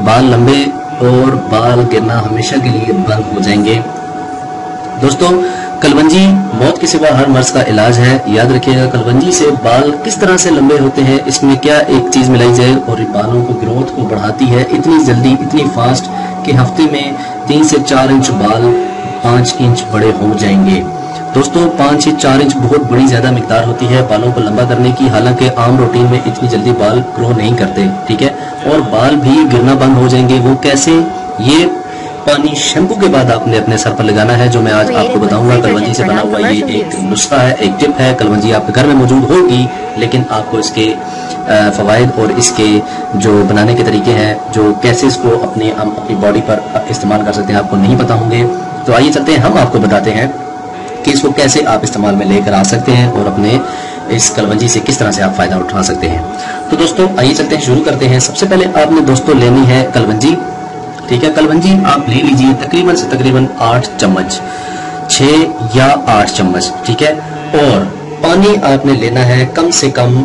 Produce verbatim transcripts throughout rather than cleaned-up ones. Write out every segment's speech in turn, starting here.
बाल लंबे और बाल गिरना हमेशा के लिए बंद हो जाएंगे। दोस्तों, कलवंजी मौत के सिवा हर मर्ज का इलाज है। याद रखिएगा, कलवंजी से बाल किस तरह से लंबे होते हैं, इसमें क्या एक चीज मिलाई जाए और बालों को ग्रोथ को बढ़ाती है इतनी जल्दी, इतनी फास्ट कि हफ्ते में तीन से चार इंच बाल पांच इंच बड़े हो जाएंगे। दोस्तों, पांच से चार इंच बहुत बड़ी ज्यादा मिकदार होती है बालों को लंबा करने की। हालांकि आम रूटीन में इतनी जल्दी बाल ग्रो नहीं करते, ठीक है। और बाल भी गिरना बंद हो जाएंगे। वो कैसे? ये पानी शैम्पू के बाद आपने अपने सर पर लगाना है, जो मैं आज आपको बताऊंगा। कलवंजी से बना हुआ ये एक नुस्खा है, एक टिप है। कलवंजी आपके घर में मौजूद होगी, लेकिन आपको इसके फवायद और इसके जो बनाने के तरीके हैं, जो कैसे इसको अपने अपनी बॉडी पर इस्तेमाल कर सकते हैं, आपको नहीं पता होंगे। तो आइए चलते हैं, हम आपको बताते हैं कि इसको कैसे आप इस्तेमाल में लेकर आ सकते हैं और अपने इस कलवंजी से किस तरह से आप फायदा उठा सकते हैं। तो दोस्तों, आइए चलते हैं, शुरू करते हैं। सबसे पहले आपने दोस्तों लेनी है कलवंजी, ठीक है। कलवंजी आप ले लीजिए तकरीबन से तकरीबन आठ चम्मच, छह या आठ चम्मच, ठीक है। और पानी आपने लेना है कम से कम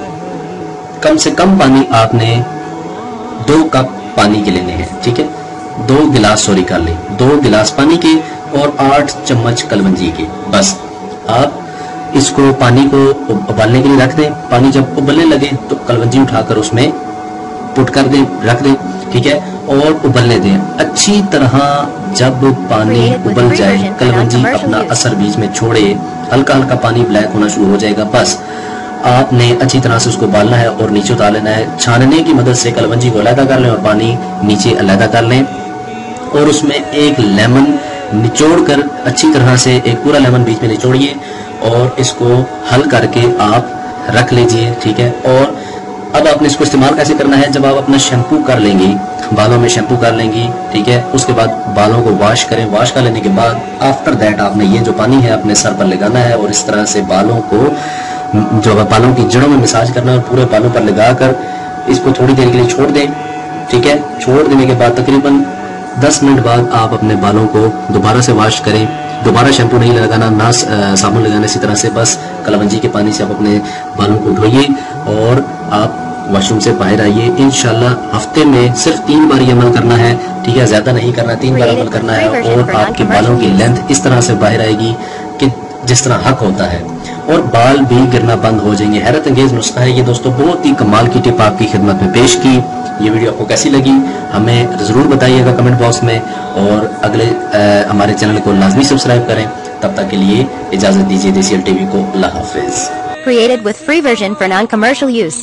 कम से कम पानी आपने दो कप पानी के लेने हैं, ठीक है। दो गिलास सॉरी कर ले दो गिलास पानी के और आठ चम्मच कलवंजी के। बस आप इसको पानी को उबालने के लिए रख दें। पानी जब उबलने लगे तो कलवंजी उठाकर उसमें पुट कर दें, रख दें, ठीक है। और उबलने दें अच्छी तरह। जब पानी उबल जाए, कलवंजी अपना असर बीच में छोड़े, हल्का हल्का पानी ब्लैक होना शुरू हो जाएगा। बस आपने अच्छी तरह से उसको उबालना है और नीचे उतार लेना है। छानने की मदद से कलवंजी को अलग कर लें और पानी नीचे अलग कर लें। और उसमें एक लेमन निचोड़ कर अच्छी तरह से, एक पूरा लेमन बीच में निचोड़िए और इसको हल करके आप रख लीजिए, ठीक है। और अब आपने इसको इस्तेमाल कैसे करना है? जब आप अपना शैम्पू कर लेंगी, बालों में शैम्पू कर लेंगी, ठीक है, उसके बाद बालों को वॉश करें। वॉश कर लेने के बाद आफ्टर दैट आपने ये जो पानी है अपने सर पर लगाना है और इस तरह से बालों को, जो बालों की जड़ों में मसाज करना है और पूरे बालों पर लगाकर इसको थोड़ी देर के लिए छोड़ दें, ठीक है। छोड़ देने के बाद तकरीबन दस मिनट बाद आप अपने बालों को दोबारा से वॉश करें। दोबारा शैम्पू नहीं लगाना, ना साबुन लगाना, इसी तरह से बस कलवंजी के पानी से आप अपने बालों को धोइए और आप वॉशरूम से बाहर आइए। इंशाल्लाह हफ्ते में सिर्फ तीन बार ये अमल करना है, ठीक है, ज्यादा नहीं करना, तीन बार अमल करना है और आपके बालों की लेंथ इस तरह से बाहर आएगी कि जिस तरह हक होता है और बाल भी गिरना बंद हो जाएंगे। हैरत अंगेज नुस्खा है ये दोस्तों, बहुत ही कमाल की टिप आपकी खिदमत में पेश की। ये वीडियो आपको कैसी लगी हमें जरूर बताइएगा कमेंट बॉक्स में और अगले आ, हमारे चैनल को लाजमी सब्सक्राइब करें। तब तक के लिए इजाजत दीजिए देसीएल टीवी को। अल्लाह हाफिज। Created with free version for non-commercial use.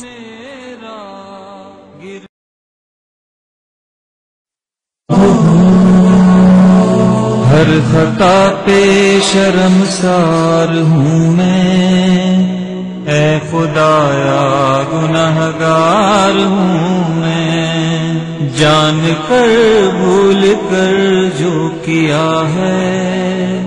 हर खता पे शर्मसार हूँ मैं, ऐ खुदाया गुनहगार हूँ मैं। जान कर भूल कर जो किया है